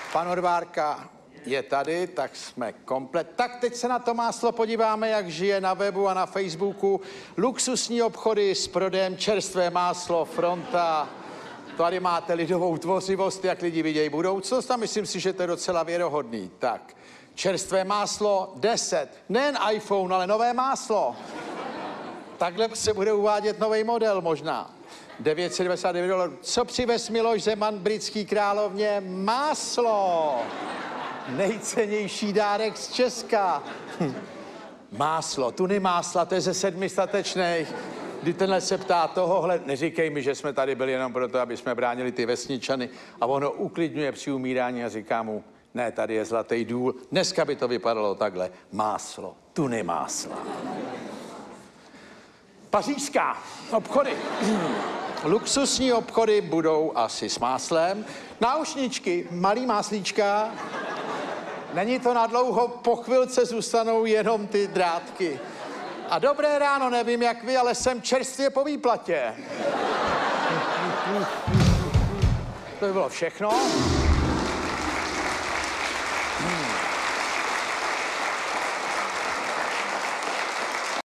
Pan Odvárka je tady, tak jsme komplet. Tak teď se na to máslo podíváme, jak žije na webu a na Facebooku. Luxusní obchody s prodejem čerstvé máslo, fronta. Tady máte lidovou tvořivost, jak lidi vidějí budoucnost a myslím si, že to je docela věrohodný. Tak, čerstvé máslo 10. Nejen iPhone, ale nové máslo. Takhle se bude uvádět nový model možná. $999. Co přivez Miloš Zeman britský královně? Máslo. Nejcennější dárek z Česka. Máslo, tuny másla, to je ze 7 statečných. Kdy tenhle se ptá tohohle, neříkej mi, že jsme tady byli jenom proto, aby jsme bránili ty vesničany a ono uklidňuje při umírání a říká mu, ne, tady je zlatý důl, dneska by to vypadalo takhle. Máslo, tuny másla. Pařížská obchody. Luxusní obchody budou asi s máslem. Náušničky, malý máslíčka. Není to na dlouho, po chvilce zůstanou jenom ty drátky. A dobré ráno, nevím jak vy, ale jsem čerstvě po výplatě. To by bylo všechno.